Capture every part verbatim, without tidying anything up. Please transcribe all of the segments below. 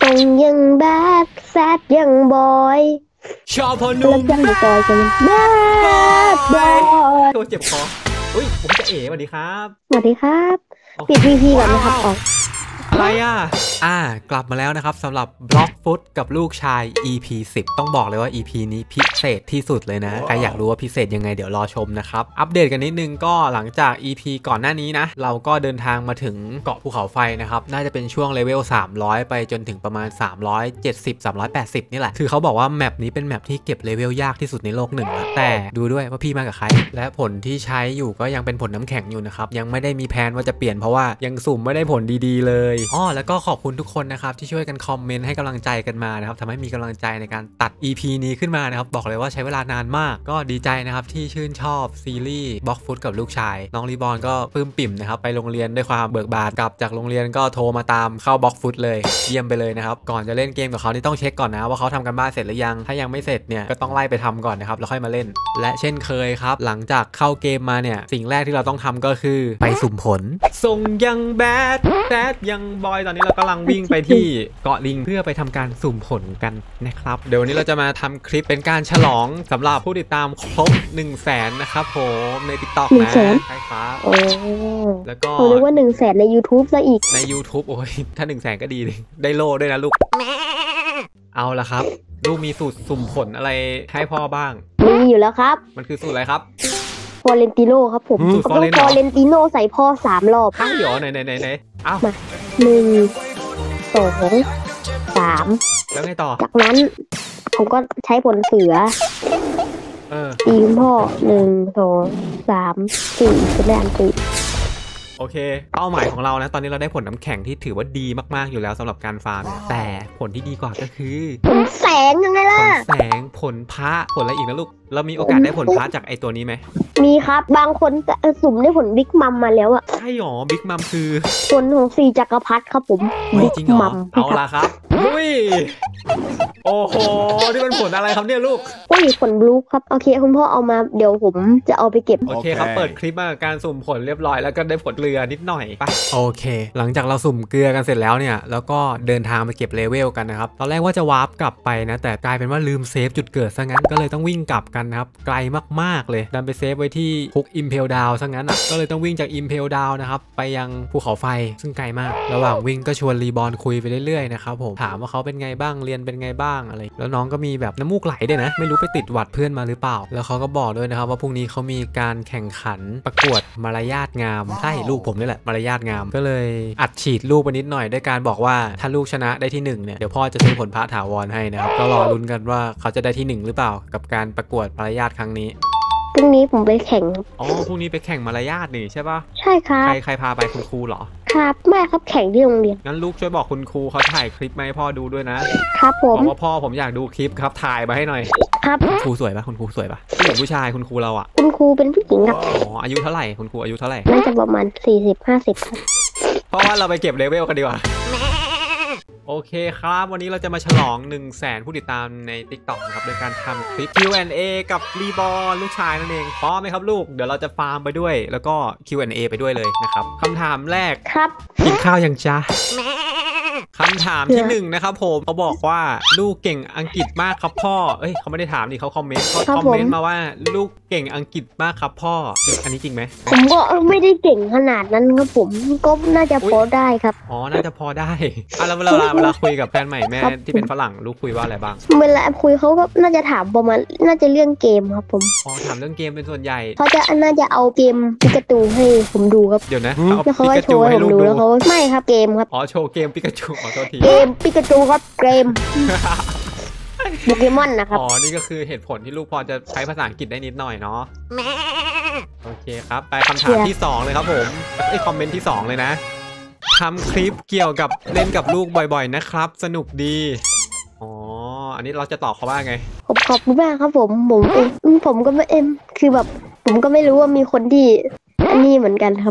ส่งยังแบดแซดยังบอยชอบพอนุ่มแล้วยังบอยกันแบดบอยโดนเจ็บคออุ้ยผมจะเอ๋สวัสดีครับสวัสดีครับปิดพีพีก่อนนะครับออกอะไรอ่ะอ่ากลับมาแล้วนะครับสำหรับบล็อกฟุตกับลูกชาย อี พี สิบต้องบอกเลยว่า อี พี นี้พิเศษที่สุดเลยนะใครอยากรู้ว่าพิเศษยังไงเดี๋ยวรอชมนะครับอัปเดตกันนิดนึงก็หลังจาก อี พี ก่อนหน้านี้นะเราก็เดินทางมาถึงเกาะภูเขาไฟนะครับน่าจะเป็นช่วงเลเวลสามร้อยไปจนถึงประมาณสามร้อยเจ็ดสิบ สามร้อยแปดสิบนี่แหละคือเขาบอกว่าแมปนี้เป็นแมปที่เก็บเลเวลยากที่สุดในโลกหนึ่งแต่ดูด้วยว่าพี่มากับใครและผลที่ใช้อยู่ก็ยังเป็นผลน้ำแข็งอยู่นะครับยังไม่ได้มีแผนว่าจะเปลี่ยนเพราะว่ายังสุ่มไม่ได้ผลดีๆเลยอ้อแล้วก็ขอบคุณทุกคนนะครับที่ช่วยกันคอมเมนต์ให้กำลังใจกันมานะครับทำให้มีกำลังใจในการตัด อี พี นี้ขึ้นมานะครับบอกเลยว่าใช้เวลานานมากก็ดีใจนะครับที่ชื่นชอบซีรีส์บล็อกฟุตกับลูกชายน้องรีบอลก็ปลื้มปิ่มนะครับไปโรงเรียนด้วยความเบิกบานกลับจากโรงเรียนก็โทรมาตามเข้าบล็อกฟุตเลยเยี่ยมไปเลยนะครับก่อนจะเล่นเกมกับเขานี่ต้องเช็คก่อนนะว่าเขาทำกันบ้านเสร็จหรือยังถ้ายังไม่เสร็จเนี่ยก็ต้องไล่ไปทำก่อนนะครับแล้วค่อยมาเล่นและเช่นเคยครับหลังจากเข้าเกมมาเนี่ยสิ่งแรกที่เราต้องทำก็คือไปสุ่มผลส่งยังแบดแซดยังบอยตอนนี้เรากำลังวิ่งไปที่เกาะลิงเพื่อไปทำการสุ่มผลกันนะครับเดี๋ยววันนี้เราจะมาทำคลิปเป็นการฉลองสำหรับผู้ติดตามครบหนึ่งแสนนะครับผมใน ติ๊กต็อก นะใช่ครับโอ้แล้วก็เรียกว่าหนึ่งแสนใน ยูทูบ ซะอีกใน ยูทูบ โอ้ยถ้าหนึ่งแสนก็ดีเลยได้โล่ด้วยนะลูกเอาละครับลูกมีสูตรสุ่มผลอะไรให้พ่อบ้างมีอยู่แล้วครับมันคือสูตรอะไรครับฟอเรนติโนครับผมต้องฟอเรนติโนใส่พ่อสามรอบอ้าวเหรอไหนไหนไหนไหนอ้าวมาหนึ่งสองสามแล้วไงต่อจากนั้นผมก็ใช้ผลเสือเออตีคุณพ่อหนึ่งสองสามสี่เป็นแรงตีโอเคเป้าหมายของเรานะตอนนี้เราได้ผลน้ำแข็งที่ถือว่าดีมากๆอยู่แล้วสำหรับการฟาร์มแต่ผลที่ดีกว่าก็คือผลแสงยังไงล่ะผลแสงผลพระผลอะไรอีกนะลูกเรามีโอกาสได้ผลพระจากไอตัวนี้ไหมมีครับบางคนจะสุ่มได้ผลบิ๊กมัมมาแล้วอะใช่หรอบิ๊กมัมคือผลของสี่จักรพรรดิครับผมบิ๊กมัมเอาละครับลุยโอ้โหนี่เป็นผลอะไรครับเนี่ยลูกโอ้ยผลบลูครับโอเคคุณพ่อเอามาเดี๋ยวผมจะเอาไปเก็บโอเคครับเปิดคลิปมาการสุ่มผลเรียบร้อยแล้วก็ได้ผลเรือนิดหน่อยไปโอเคหลังจากเราสุ่มเกลือกันเสร็จแล้วเนี่ยแล้วก็เดินทางไปเก็บเลเวลกันนะครับตอนแรกว่าจะวาร์ปกลับไปนะแต่กลายเป็นว่าลืมเซฟจุดเกิดซะงั้นก็เลยต้องวิ่งกลับกันนะครับไกลมากๆเลยดันไปเซฟไว้ที่คุกอิมเพลดาวซะงั้นอ่ะก็เลยต้องวิ่งจากอิมเพลดาวนะครับไปยังภูเขาไฟซึ่งไกลมากระหว่างวิ่งก็ชวนรีบอลคุยไปเรื่อยๆนะครับผมถามว่าเขาเป็นไงบ้างเรียนเป็นไงบ้างอะไรแล้วน้องก็มีแบบน้ำมูกไหลด้วยนะไม่รู้ไปติดหวัดเพื่อนมาหรือเปล่าแล้วเขาก็บอกด้วยนะครับว่าพรุ่งนี้เขามีการแข่งขันประกวดมารยาทงามใช่ลูกผมนี่แหละมารยาทงามก็เลยอัดฉีดลูกไปนิดหน่อยด้วยการบอกว่าถ้าลูกชนะได้ที่หนึ่งเนี่ยเดี๋ยวพ่อจะซื้อผลพระถาวรให้นะครับก็รอลุ้นกันว่าเขาจะได้ที่หนึ่งหรือเปล่ากับการประกวดมารยาทครั้งนี้พรุ่งนี้ผมไปแข่งอ๋อพรุ่งนี้ไปแข่งมารยาทนี่ใช่ปะใช่ครับใครใครพาไปคุณครูเหรอครับแม่ครับแข่งที่โรงเรียนงั้นลูกช่วยบอกคุณครูเขาถ่ายคลิปมาให้พ่อดูด้วยนะครับผมบอกว่าพ่อผมอยากดูคลิปครับถ่ายมาให้หน่อยครับคุณครูสวยปะคุณครูสวยปะผู้หญิงผู้ชายคุณครูเราอ่ะคุณครูเป็นผู้หญิงครับอ๋ออายุเท่าไหร่คุณครูอายุเท่าไหร่น่าจะประมาณสี่สิบห้าสิบครับเพราะว่าเราไปเก็บเลเวลกันดีกว่าโอเคครับวันนี้เราจะมาฉลองหนึ่งแสนผู้ติดตามใน ติ๊กต็อก นะครับโดยการทำคลิป คิว แอนด์ เอ กับรีบอลลูกชายนั่นเองพร้อมไหมครับลูกเดี๋ยวเราจะฟาร์มไปด้วยแล้วก็ คิว แอนด์ เอ ไปด้วยเลยนะครับคำถามแรกครับกินข้าวยังจ้าคำถามที่หนึ่งนะครับผมเขาบอกว่าลูกเก่งอังกฤษมากครับพ่อเอ้ยเขาไม่ได้ถามนี่เขาคอมเมนต์เขาคอมเมนต์มาว่าลูกเก่งอังกฤษมากครับพ่ออันนี้จริงไหมผมก็ไม่ได้เก่งขนาดนั้นครับผมก็น่าจะพอได้ครับอ๋อน่าจะพอได้อ่ะแล้วเวลาเวลาคุยกับแฟนใหม่แม่ที่เป็นฝรั่งลูกคุยว่าอะไรบ้างเวลาคุยเขาก็น่าจะถามประมาณน่าจะเรื่องเกมครับผมอ๋อถามเรื่องเกมเป็นส่วนใหญ่เขาจะน่าจะเอาเกมปิกาจูให้ผมดูครับเดี๋ยวนะแล้วเขาโชว์ให้ผมดูแล้วเขาไม่ครับเกมครับอ๋อโชว์เกมปิกาจูขอโทษทีเกมปิกาจูครับเกมโปเกมอนนะครับอ๋อนี่ก็คือเหตุผลที่ลูกพอจะใช้ภาษาอังกฤษได้นิดหน่อยเนาะโอเคครับไปคำถามที่สองเลยครับผมไอคอมเมนต์ที่สองเลยนะทำคลิปเกี่ยวกับเล่นกับลูกบ่อยๆนะครับสนุกดีอ๋ออันนี้เราจะตอบเขาว่าไงผมขอบคุณมากครับผมผมเองผมก็ไม่เอ็มคือแบบผมก็ไม่รู้ว่ามีคนที่อันนี้เหมือนกันครับ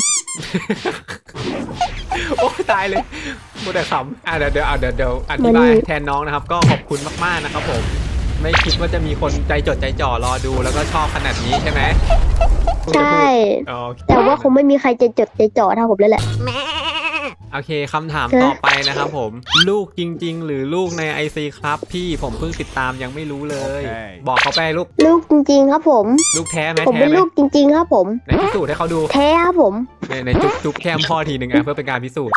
โอ้ตายเลยพูดแต่คำอ่ะเดี๋ยวเดี๋ยวเดี๋ยวเดี๋ยวอธิบายแทนน้องนะครับก็ขอบคุณมากๆนะครับผมไม่คิดว่าจะมีคนใจจดใจจ่อรอดูแล้วก็ชอบขนาดนี้ใช่ไหมใช่แต่ว่าคงไม่มีใครใจจดใจจ่อเท่าผมแล้วแหละโอเคคำถามต่อไปนะครับผมลูกจริงๆหรือลูกใน ไอ ซี ครับพี่ผมเพิ่งติดตามยังไม่รู้เลย okay. บอกเขาไปลูกลูกจริงๆครับผมลูกแท้ไหมผมเป็นลูกจริงๆครับผมในพิสูจน์ให้เขาดูแท้ครับผมในในจุ๊บจุ๊บแคมพ่อทีหนึ่งอ่ะเพื่อเป็นการพิสูจน์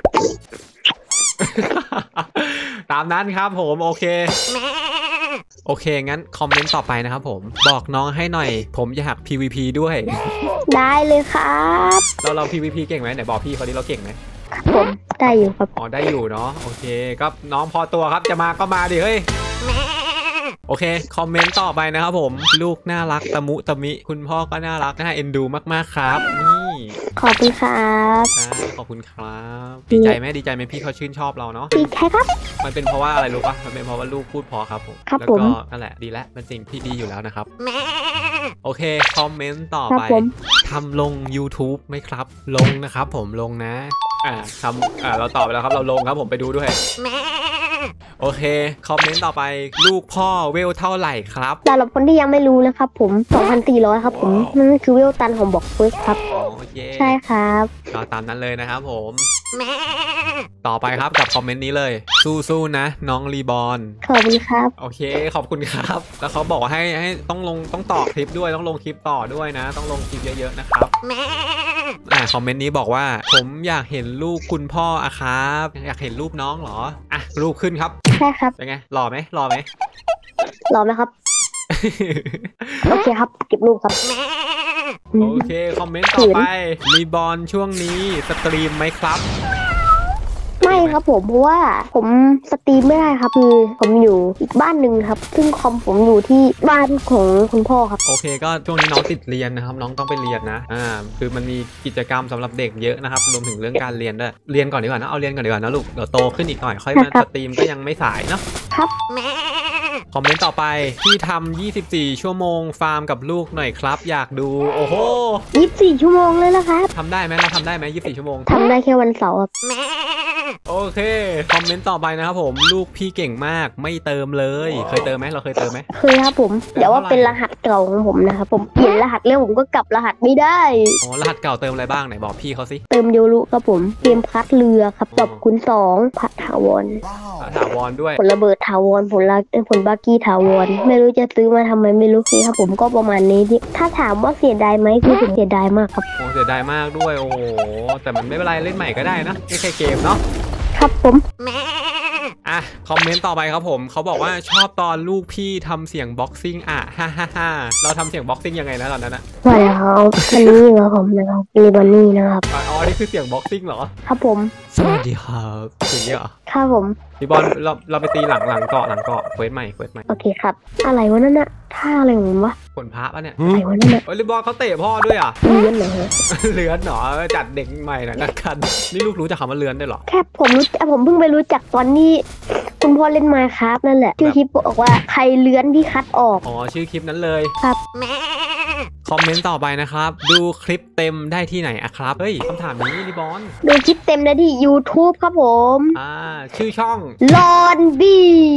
ตามนั้นครับผมโอเคโอเคงั้นคอมเมนต์ต่อไปนะครับผมบอกน้องให้หน่อยผมอยาก พี วี พี ด้วยได้เลยครับเราเรา พี วี พี เก่งไหมไหนบอกพี่เขาดิเราเก่งไหมครับผมได้อยู่ครับอ๋อได้อยู่เนาะโอเคก็น้องพอตัวครับจะมาก็มาดิเฮ้ยโอเคคอมเมนต์ต่อไปนะครับผมลูกน่ารักตะมุตะมิคุณพ่อก็น่ารักน่าเอ็นดูมากๆครับนี่ขอบคุณครับขอบคุณครับดีใจไหมดีใจไหมพี่เขาชื่นชอบเราเนาะดีใจครับมันเป็นเพราะว่าอะไรรู้ป่ะมันเป็นเพราะว่าลูกพูดพอครับผมแล้วก็นั่นแหละดีแล้วเป็นสิ่งที่ดีอยู่แล้วนะครับโอเคคอมเมนต์ต่อไปทำลง YouTube ไหมครับลงนะครับผมลงนะอ่าทำอ่าเราตอบไปแล้วครับเราลงครับผมไปดูด้วยโอเคคอมเมนต์ต่อไปลูกพ่อเวลเท่าไหร่ครับสำหรับคนที่ยังไม่รู้นะครับผม สองพันสี่ร้อย ครับผมนั่นคือเวลตันของบอกเฟิร์สครับโอเคใช่ครับก็ตามนั้นเลยนะครับผมต่อไปครับกับคอมเมนต์นี้เลยสู้ๆนะน้องรีบอลขอบคุณครับโอเคขอบคุณครับแล้วเขาบอกว่าให้ให้ต้องลงต้องต่อคลิปด้วยต้องลงคลิปต่อด้วยนะต้องลงคลิปเยอะๆนะครับอ่าคอมเมนต์นี้บอกว่าผมอยากเห็นรูปคุณพ่ออะครับอยากเห็นรูปน้องเหรออ่ะรูปขึ้นครับใช่ครับเป็นไงหล่อไหมหล่อไหมหล่อไหมครับโอเคครับเก็บรูปครับโอเคคอมเมนต์ต่อไปรีบอลช่วงนี้สตรีมไหมครับไม่ครับผมเพราะว่าผมสตรีมไม่ได้ครับคือผมอยู่อีกบ้านหนึ่งครับซึ่งคอมผมอยู่ที่บ้านของคุณพ่อครับโอเคก็ช่วงนี้น้องติดเรียนนะครับน้องต้องไปเรียนนะอ่าคือมันมีกิจกรรมสำหรับเด็กเยอะนะครับรวมถึงเรื่องการเรียนด้วยเรียนก่อนดีกว่านะเอาเรียนก่อนดีกว่านะลูกเดี๋ยวโตขึ้นอีกหน่อยค่อยมาสตรีมก็ยังไม่สายเนาะครับคอมเมนต์ต่อไปที่ทำยี่สิบสี่ชั่วโมงฟาร์มกับลูกหน่อยครับอยากดูโอ้โหยี่สิบสี่ชั่วโมงเลยนะครับทำได้ไหมเราทำได้ไหมยี่สิบสี่ชั่วโมงทำได้แค่วันเสาร์โอเคคอมเมนต์ต่อไปนะครับผมลูกพี่เก่งมากไม่เติมเลยเคยเติมไหมเราเคยเติมไหมเคยครับผมเดี๋ยวว่าเป็นรหัสเก่าของผมนะครับผมเปลี่ยนรหัสแล้วผมก็กลับรหัสไม่ได้อ๋อรหัสเก่าเติมอะไรบ้างไหนบอกพี่เขาสิเติมโยรุครับผมเตรียมพัดเรือครับจบคุณสองพัดถาวรถาวรด้วยผลระเบิดถาวรผลละผลบากี้ถาวรไม่รู้จะซื้อมาทำไมไม่รู้ครับผมก็ประมาณนี้ถ้าถามว่าเสียดายไหมคือผมเสียดายมากครับโอ้เสียดายมากด้วยโอ้โหแต่มันไม่เป็นไรเล่นใหม่ก็ได้นะไม่ใช่เกมเนาะครับผมอ่ะคอมเมนต์ต่อไปครับผมเขาบอกว่าชอบตอนลูกพี่ทำเสียงบ็อกซิ่งอ่ะฮ่าฮ่าฮ่าเราทำเสียงบ็อกซิ่งยังไงนะตอนนั้นอะว่าแล้วอันนี้ครับผมนะครับรีบอนนี่นะครับอ๋อนี่คือเสียงบ็อกซิ่งเหรอครับผมสวัสดีครับอย่างนี้เหรอครับผมพี่บอลเราเราไปตีหลังหลังเกาะหลังเกาะเควสใหม่เควสใหม่โอเคครับอะไรวะนั่นน่ะท่าอะไรของผมวะผลพระปะเนี่ยอะไรวะนั่นน่ะโอ้ยรีบอลเขาเตะพ่อด้วยอ่ะเลื้อนเหรอฮะเลื้อนเหรอจัดเด็กใหม่หน่อยละกันนี่ลูกรู้จักคำว่าเลื้อนได้หรอแค่ผมรู้ผมเพิ่งไปรู้จักตอนนี้คุณพ่อเล่นมาครับนั่นแหละชื่อคลิปบอกว่าใครเลื้อนพี่คัดออกอ๋อชื่อคลิปนั้นเลยครับคอมเมนต์ต่อไปนะครับดูคลิปเต็มได้ที่ไหนอะครับเฮ้ยคำถามนี้รีบอลดูคลิปเต็มได้ที่ YouTube ครับผมอ่าชื่อช่องลอนบี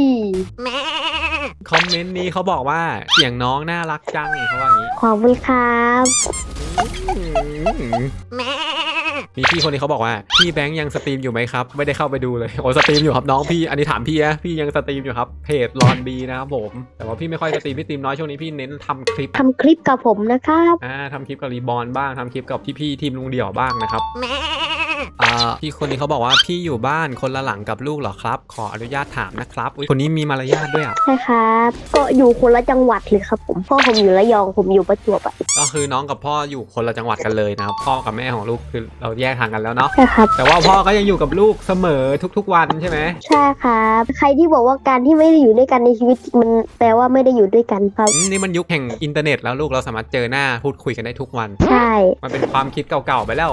คอมเมนต์นี้เขาบอกว่าเสียงน้องน่ารักจังเขาว่างี้ขอบคุณครับมีพี่คนนี้เขาบอกว่าพี่แบงค์ยังสตรีมอยู่ไหมครับไม่ได้เข้าไปดูเลยโอ้สตรีมอยู่ครับน้องพี่อันนี้ถามพี่นะพี่ยังสตรีมอยู่ครับเพจลอนบีนะครับผมแต่ว่าพี่ไม่ค่อยสตรีมพี่สตรีมน้อยช่วงนี้พี่เน้นทำคลิปทำคลิปกับผมนะครับอ่าทำคลิปกับรีบอลบ้างทำคลิปกับพี่ๆทีมลุงเดี่ยวบ้างนะครับอ่าพี่คนนี้เขาบอกว่าพี่อยู่บ้านคนละหลังกับลูกเหรอครับขออนุญาตถามนะครับคนนี้มีมารยาทด้วยอ่ะใช่ครับก็อยู่คนละจังหวัดเลยครับผมพ่อผมอยู่ระยองผมอยู่ประจวบอ่ะก็คือน้องกับพ่ออยู่คนละจังหวัดกันเลยนะครับพ่อกับแม่ของลูกคือเราแยกทางกันแล้วเนาะใช่ครับแต่ว่าพ่อก็ยังอยู่กับลูกเสมอทุกๆวันใช่ไหมใช่ครับใครที่บอกว่าการที่ไม่ได้อยู่ด้วยกันในชีวิตมันแปลว่าไม่ได้อยู่ด้วยกันครับนี่มันยุคแห่งอินเทอร์เน็ตแล้วลูกเราสามารถเจอหน้าพูดคุยกันได้ทุกวันใช่มันเป็นความคิดเก่าๆไปแล้ว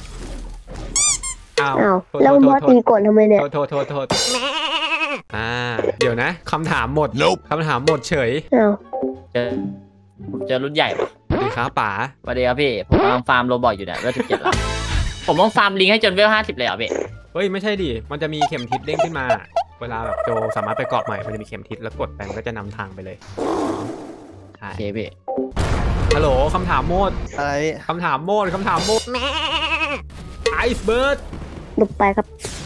อ้าวแล้วมอตีก่อนทำไมเนี่ยโทษโทษโทษโทษอ่าเดี๋ยวนะคำถามหมดคำถามหมดเฉยอ้าวเจอเจอรุ่นใหญ่ปะสวัสดีครับป๋าสวัสดีครับพี่ผมกำลังฟาร์มโรบอทอยู่เนี่ยเวลสิบเจ็ดแล้วผมต้องฟาร์มลิงให้จนเวลห้าสิบเลยเหรอพี่เฮ้ยไม่ใช่ดิมันจะมีเข็มทิศเด้งขึ้นมาเวลาแบบโจสามารถไปเกาะใหม่มันจะมีเข็มทิศแล้วกดไปมันก็จะนำทางไปเลยใช่พี่ฮัลโหลคำถามโมดอะไรคำถามโมดคำถามโมดไอซ์เบิร์ดลงไปครับ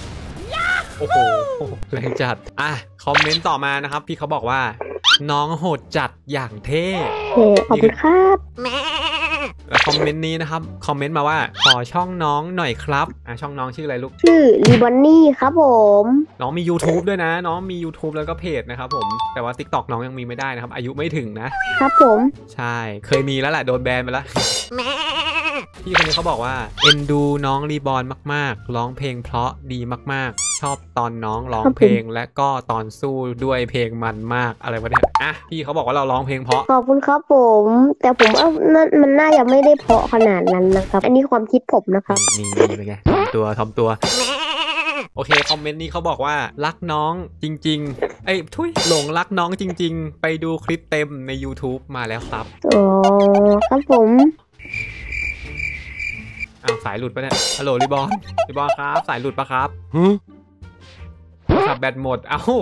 โอ้โหแรงจัดอ่ะคอมเมนต์ต่อมานะครับพี่เขาบอกว่าน้องโหดจัดอย่างเท่เฮ้ขอบคุณครับแล้วคอมเมนต์นี้นะครับคอมเมนต์มาว่าขอช่องน้องหน่อยครับอ่ะช่องน้องชื่ออะไรลูกชื่อรีบอนนี่ครับผมน้องมี YouTube ด้วยนะ น้องมี YouTube แล้วก็เพจนะครับผมแต่ว่า TikTok น้องยังมีไม่ได้นะครับอายุไม่ถึงนะครับผมใช่เคยมีแล้วแหละโดนแบนไปแล้วพี่คนนี้เขาบอกว่าเอ็นดูน้องรีบอร์นมากๆร้องเพลงเพราะดีมากๆชอบตอนน้องร้องเพลงและก็ตอนสู้ด้วยเพลงมันมากอะไรวะเนี่ยอ่ะพี่เขาบอกว่าเราร้องเพลงเพราะขอบคุณครับผม แต่ผมว่านั่นมันน่าจะไม่ได้เพราะขนาดนั้นนะครับ อันนี้ความคิดผมนะครับนี่นี่เป็นไงทำตัวทำตัวโอเคคอมเมนต์นี้เขาบอกว่ารักน้องจริงๆไอ้ทุยหลงรักน้องจริงๆไปดูคลิปเต็มใน YouTube มาแล้วครับอ๋อครับผมอ้าวสายหลุดปะเนี่ยฮัลโหลรีบอร์นรีบอร์นครับสายหลุดปะครับขับแบตหมดเอ้า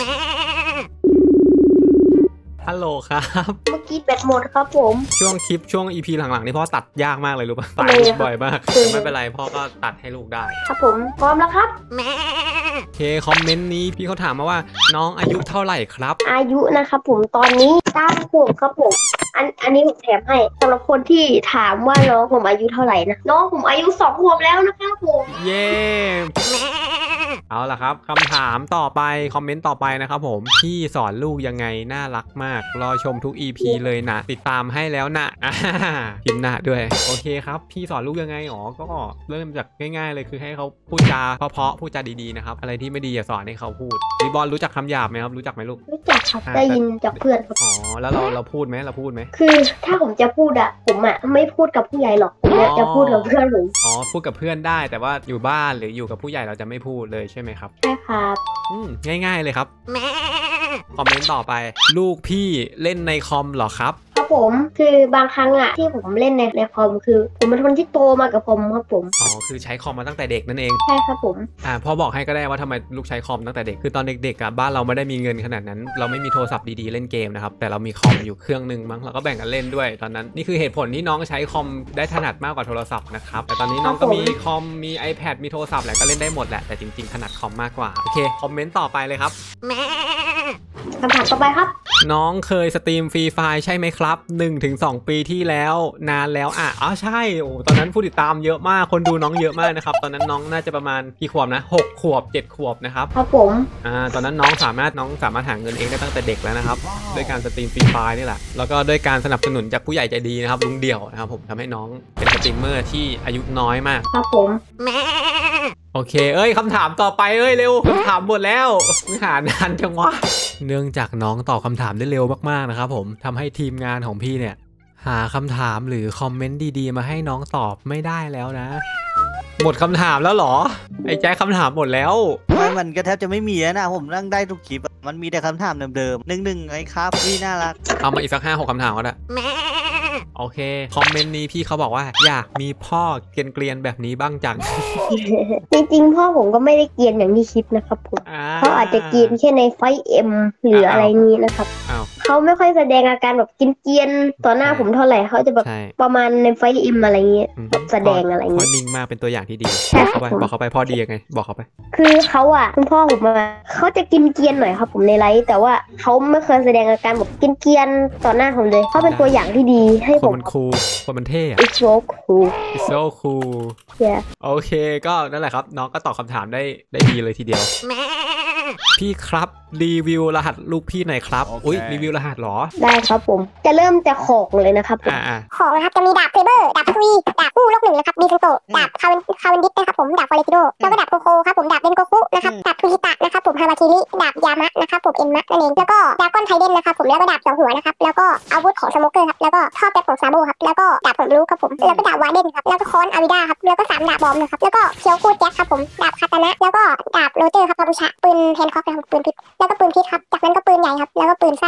ฮัลโหลครับเมื่อกี้แบตหมดครับผมช่วงคลิปช่วง อี พี หลังๆนี่พ่อตัดยากมากเลยรู้ป่ะสายหลุดบ่อยมากแต่ไม่เป็นไรพ่อก็ตัดให้ลูกได้ครับผมพร้อมแล้วครับโอเคคอมเมนต์นี้พี่เขาถามมาว่าน้องอายุเท่าไหร่ครับอายุนะครับผมตอนนี้เก้าขวบครับผม อันอันนี้ผมแถมให้สำหรับคนที่ถามว่าน้องผมอายุเท่าไหร่นะน้องผมอายุสองขวบแล้วนะครับผมเย้เอาล่ะครับคำถามต่อไปคอมเมนต์ต่อไปนะครับผมพี่สอนลูกยังไงน่ารักมากรอชมทุก อี พี เลยนะติดตามให้แล้วนะอ่าพิมพ์หน้าด้วยโอเคครับพี่สอนลูกยังไงอ๋อก็เริ่มจากง่ายๆเลยคือให้เขาพูดจาเพราะๆพูดจาดีๆนะครับอะไรที่ไม่ดีอย่าสอนให้เขาพูดรีบอลรู้จักคำหยาบไหมครับรู้จักไหมลูกรู้จักครับได้ยินจากเพื่อนครับอ๋อแล้วเราเราพูดไหมเราพูดไหมคือถ้าผมจะพูดอะผมอะไม่พูดกับผู้ใหญ่หรอกผมจะพูดกับเพื่อนผมอ๋อพูดกับเพื่อนได้แต่ว่าอยู่บ้านหรืออยู่กับผู้ใหญ่เราจะไม่พูดเลยใช่ไหมครับใช่ครับอืมง่ายๆเลยครับคอมเมนต์ต่อไปลูกพี่เล่นในคอมเหรอครับครับผมคือบางครั้งอะที่ผมเล่นในในคอมคือ ผมเป็นคนที่โตมากับคอมครับผมอ๋อคือใช้คอมมาตั้งแต่เด็กนั่นเองใช่ครับผมอ่าพ่อบอกให้ก็ได้ว่าทำไมลูกใช้คอมตั้งแต่เด็กคือตอนเด็กๆอ่ะบ้านเราไม่ได้มีเงินขนาดนั้นเราไม่มีโทรศัพท์ดีๆเล่นเกมนะครับแต่เรามีคอมอยู่เครื่องนึงมั้งเราก็แบ่งกันเล่นด้วยตอนนั้นนี่คือเหตุผลที่น้องใช้คอมได้ถนัดมากกว่าโทรศัพท์นะครับแต่ตอนนี้น้องก็มีคอมมี iPad มีโทรศัพท์แหละก็เล่นได้หมดแหละแต่จริงๆถนัดคอมมากกว่าโอเคคอมเมนต์ต่อไปเลยครับคำถามต่อไปครับน้องเคยสตรีมฟรีไฟใช่ไหมครับ หนึ่งถึงสอง ปีที่แล้วนานแล้วอ่ะอ๋อใช่โอ้ตอนนั้นผู้ติดตามเยอะมากคนดูน้องเยอะมากนะครับตอนนั้นน้องน่าจะประมาณกี่ขวบนะหกขวบเจ็ดขวบนะครับครับผมอ่าตอนนั้นน้องสามารถน้องสามารถหาเงินเองได้ตั้งแต่เด็กแล้วนะครับด้วยการสตรีมฟรีไฟนี่แหละแล้วก็ด้วยการสนับสนุนจากผู้ใหญ่ใจดีนะครับลุงเดี่ยวนะครับผมทำให้น้องเป็นสตรีมเมอร์ที่อายุน้อยมากครับผมโอเคเอ้ยคำถามต่อไปเอ้ยเร็วคำถามหมดแล้วหานานจังวะเนื่องจากน้องตอบคำถามได้เร็วมากๆนะครับผมทำให้ทีมงานของพี่เนี่ยหาคำถามหรือคอมเมนต์ดีๆมาให้น้องตอบไม่ได้แล้วนะ หมดคำถามแล้วเหรอไอ้แจ๊คคำถามหมดแล้วไม่มันก็แทบจะไม่มีแล้วนะผมนั่งได้ทุกคลิปอะมันมีแต่คำถามเดิมๆหนึ่งหนึ่งไอ้ครับพี่น่ารักเอามาอีกสักห้าหกคำถามก็ได้โอเคคอมเมนต์นี้พี่เขาบอกว่าอยากมีพ่อเกรียนๆแบบนี้บ้างจังจริงๆพ่อผมก็ไม่ได้เกรียนอย่างที่คิดนะครับผมอ่าเขาอาจจะเกรียนแค่ในไฟเอ็มหรืออะไรนี้นะครับอ้าวเขาไม่ค่อยแสดงอาการแบบกินเกรียนๆต่อหน้าผมเท่าไหร่เขาจะแบบใช่ประมาณในไฟเอ็มอะไรเงี้ยอืมแบบแสดงอะไรพ่อเงี้ยนิ่งมากเป็นตัวอย่างที่ดีใช่บอกครัเขาบไปผมบอกเขาไปพ่อดียังไงบอกเขาไปคือเขาอ่ะคุณพ่อผมมาเขาจะกินเกรียนหน่อยครับผมในไลฟ์แต่ว่าเขาไม่เคยแสดงอาการแบบกินเกรียนๆต่อหน้าผมเลยเขาเป็นตัวอย่างที่ดีให้คผนมมันคูลคนมันเท่อะ It's so cool It's so cool yeah โอเคก็นั่นแหละครับน้องก็ตอบคำถามได้ได้ดีเลยทีเดียว พี่ครับรีวิวรหัสลูกพี่หน่อยครับโอเคอุ้ยรีวิวรหัสเหรอได้ครับผมจะเริ่มจากของเลยนะครับผมอ่าอ่าของนะครับจะมีดาบเทเบอร์ดาบพัทวีดาบกู้โลกหนึ่งนะครับมีทังโตดาบคาเวนคาเวนดิสนะครับผมดาบฟอเรติโดแล้วก็ดาบโคโคครับผมดาบเดนโกคุนะครับดาบทูฮิตะนะครับผมฮามาคิริดาบยามะนะครับผมเอ็นมะนั่นเองแล้วก็ดาก้อนไทเดนนะครับผมแล้วก็ดาบสองหัวนะครับแล้วก็อาวุธของสโมเกอร์ครับแล้วก็ท่อแป๊บของซาโบครับแล้วก็ดาบผมรู้ครับผมแล้วก็ดาบวาเดนครับแล้วก็ค้อนอาวิดาครับแล้วก็สามดาบบอมนะครับแล้วก็เคียวคูแจ็คครับผมดาบคาตานะแล้วก็ดาบโรเจอร์ครับพาบุชะปืนแฮนด์คอกนะครับปืนพิษแล้วก็ปืนพิษครับจากนั้นก็ปืนใหญ่ครับแล้วก็ปืนสั้นจากนั้น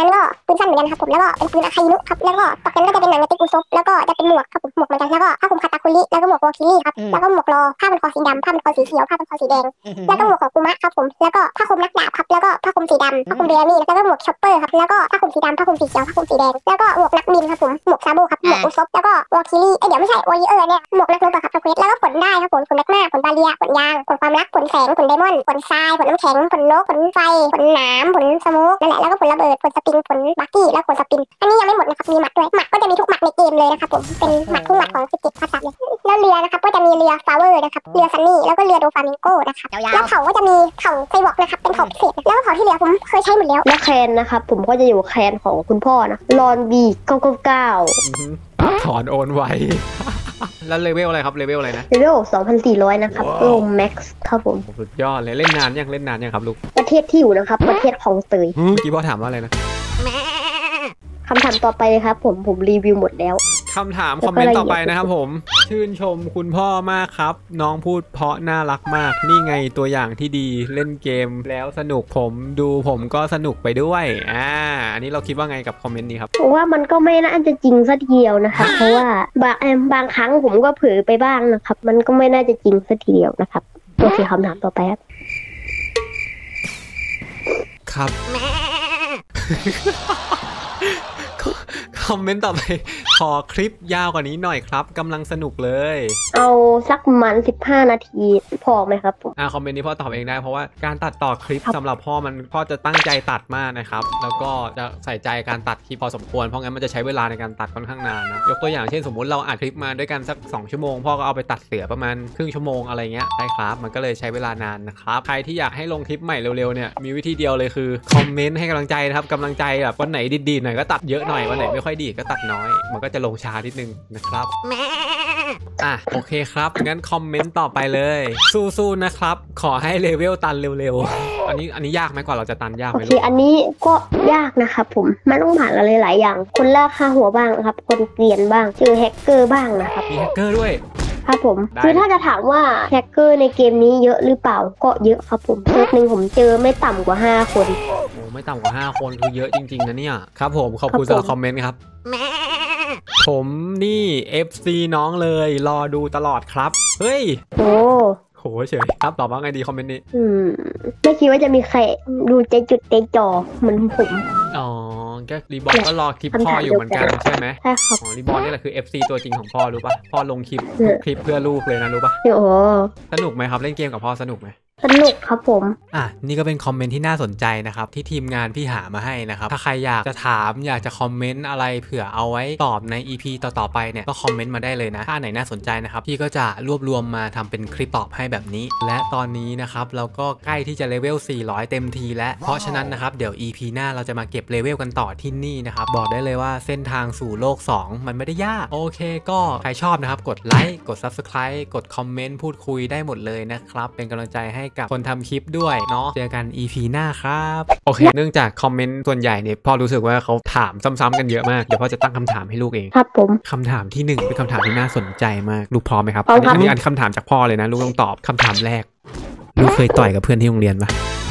นั้นก็ปืนสั้นเหมือนกันครับผมแล้วก็เป็นปืนอาคาอินุครับแล้วก็ปอกนั้นก็จะเป็นหนังกระติกอุซบแล้วก็จะเป็นหมวกครับผมหมวกเหมือนกันแล้วก็ผ้าคลุมคาตาคุริแล้วก็หมวกวอคิลี่ครับแล้วก็หมวกรอผ้าพันคอสีดำผ้าพันคอสีเขียวผ้าพันคอสีแดงแล้วก็หมวกของกุมะครับผมแล้วก็ผ้าคลุมนักดาบครับแล้วก็ผ้าคลุมสีดำผ้าคลุมเบลนี่แล้วก็หมวกช็อปเปอร์ครับแล้วก็ผ้าคลุมสีดำผ้าคลุมสีเขียวผ้าคลุมสีแดงแล้วก็หมวกนักบินครับผมหมวกซาโบครับหมวกอุซบแล้วก็วอคิลี่เอ้ยเดี๋ยวไม่ใช่วอริเออร์เนี่ยหมวกนักรบครับเควสแล้วก็ผลได้ครับผมผลนักหน้าผลบาเลียผลยางผลความรักผลแสงผลไดมอนด์ผลทรายผลน้ำแข็งผลนกผลไฟผลน้ำผลสโมกนั่นแหละแล้วก็ผลระเบิดผลสปริงผลบักกี้แล้วผลสปินอันนี้ยังไม่หมดนะครับมีหมัดด้วยหมัดก็จะมีทุกหมัดในเกมเลยนะครับผมเป็นหมัดทุกหมัดของสิบเจ็ดภาษาเลยแล้วเรือนะครับก็จะมีเรือฟลาเวอร์นะครับเรือซันนี่แล้วก็เรือโดฟามิงโกนะครับแล้วเขาก็จะมีเขาไซบอร์กนะครับเป็นเขาพิเศษแล้วก็เขาที่เหลือผมเคยใช้หมดแล้วแล้วแคนนะครับผมก็จะอยู่แคนของคุณพ่อนะรอนบีเก้าเก้าเก้าถอนโอนไว แล้วเลเวลอะไรครับเลเวลอะไรนะเลเวลสองพันสี่ร้อยนะครับโลแม็กซ์ครับผมสุดยอดเลยเล่นนานยังเล่นนานยังครับลูกประเทศที่อยู่นะครับประเทศของเตยเมื่อกี้พ่อถามว่าอะไรนะคำถามต่อไปเลยครับผมผมรีวิวหมดแล้วคำถามคอมเมนต์ต่อไปนะครับผมชื่นชมคุณพ่อมากครับน้องพูดเพราะน่ารักมากนี่ไงตัวอย่างที่ดีเล่นเกมแล้วสนุกผมดูผมก็สนุกไปด้วยอ่าอันนี้เราคิดว่าไงกับคอมเมนต์นี้ครับผมว่ามันก็ไม่น่าจะจริงสักทีเดียวนะครับ เพราะว่าบางบางครั้งผมก็เผลอไปบ้างนะครับ มันก็ไม่น่าจะจริงสักทีเดียวนะครับโอเคคำถามต่อไปครับครับ คอมเมนต์ต่อไปขอคลิปยาวกว่านี้หน่อยครับกำลังสนุกเลยเอาสักประมาณสิบห้านาทีพอไหมครับผมอ่าคอมเมนต์นี้พ่อตอบเองได้เพราะว่าการตัดต่อคลิปสำหรับพ่อมันพ่อจะตั้งใจตัดมากนะครับแล้วก็จะใส่ใจการตัดคลิปพอสมควรเพราะงั้นมันจะใช้เวลาในการตัดค่อนข้างนานนะยกตัวอย่างเช่นสมมุติเราอัดคลิปมาด้วยกันสักสองชั่วโมงพ่อก็เอาไปตัดเสียประมาณครึ่งชั่วโมงอะไรเงี้ยใช่ครับมันก็เลยใช้เวลานานนะครับใครที่อยากให้ลงคลิปใหม่เร็วๆเนี่ยมีวิธีเดียวเลยคือคอมเมนต์ให้กำลังใจนะครับกำลังใจแบบวันไหนดีๆหน่อยก็ตัดเยอะหน่อยวันไหนไม่ค่อยดีก็ตัดน้อยมันก็จะลงช้านิดนึงนะครับอ่ะโอเคครับงั้นคอมเมนต์ต่อไปเลยสู้ๆนะครับขอให้เลเวลตันเร็วๆอันนี้อันนี้ยากไหมกว่าเราจะตันยากโอไหมเคลูกอันนี้ก็ยากนะครับผมมันต้องผ่านอะไรหลายอย่างคนล่าค่าหัวบ้างนะครับคนเกลียนบ้างเจอแฮกเกอร์บ้างนะครับมีแฮกเกอร์ด้วยครับผมได้คือถ้าจะถามว่าแฮกเกอร์ในเกมนี้เยอะหรือเปล่าก็เยอะครับผมเซิร์ฟหนึ่งผมเจอไม่ต่ำกว่าห้าคนโอ้ไม่ต่ำกว่าห้าคนคือเยอะจริงๆนะเนี่ยครับผมขอบคุณครับผมสำหรับคอมเมนต์ครับผมนี่ เอฟ ซี น้องเลยรอดูตลอดครับเฮ้ยโอ้โหเฉยครับตอบว่าไงดีคอมเมนต์นี้อืมไม่คิดว่าจะมีใครดูใจจุดใจจ่อเหมือนผมอ๋อก็รีบอลก็รอคลิปพ่ออยู่เหมือนกันใช่ไหมใช่ครับอ๋อรีบอลนี่แหละคือ เอฟ ซี ตัวจริงของพ่อรู้ป่ะพ่อลงคลิปเออคลิปเพื่อลูกเลยนะรู้ป่ะโอ้สนุกไหมครับเล่นเกมกับพ่อสนุกไหมสนุกครับผมอ่ะนี่ก็เป็นคอมเมนต์ที่น่าสนใจนะครับที่ทีมงานพี่หามาให้นะครับถ้าใครอยากจะถามอยากจะคอมเมนต์อะไรเผื่อเอาไว้ตอบใน อี พี ต่อๆไปเนี่ยก็คอมเมนต์มาได้เลยนะถ้าไหนน่าสนใจนะครับพี่ก็จะรวบรวมมาทำเป็นคลิปตอบให้แบบนี้และตอนนี้นะครับเราก็ใกล้ที่จะเลเวลสี่ร้อยเต็มทีแล้วเพราะฉะนั้นนะครับเดี๋ยว อี พี หน้าเราจะมาเก็บเลเวลกันต่อที่นี่นะครับบอกได้เลยว่าเส้นทางสู่โลกสองมันไม่ได้ยากโอเคก็ใครชอบนะครับกดไลค์กด ซับสไครบ์ กดคอมเมนต์พูดคุยได้หมดเลยนะครับเป็นกำลังใจให้กับคนทำคลิปด้วยเนาะเจอกัน อี พี หน้าครับโอเคเนื่องจากคอมเมนต์ส่วนใหญ่เนี่ยพ่อรู้สึกว่าเขาถามซ้ำๆกันเยอะมากเดี๋ยวพ่อจะตั้งคำถามให้ลูกเองครับผมคำถามที่หนึ่งเป็นคำถามที่น่าสนใจมากลูกพร้อมไหมครับพร้อมครับอันนี้อันนี้คำถามจากพ่อเลยนะลูกต้องตอบคำถามแรกลูกเคยต่อยกับเพื่อนที่โรงเรียนปะ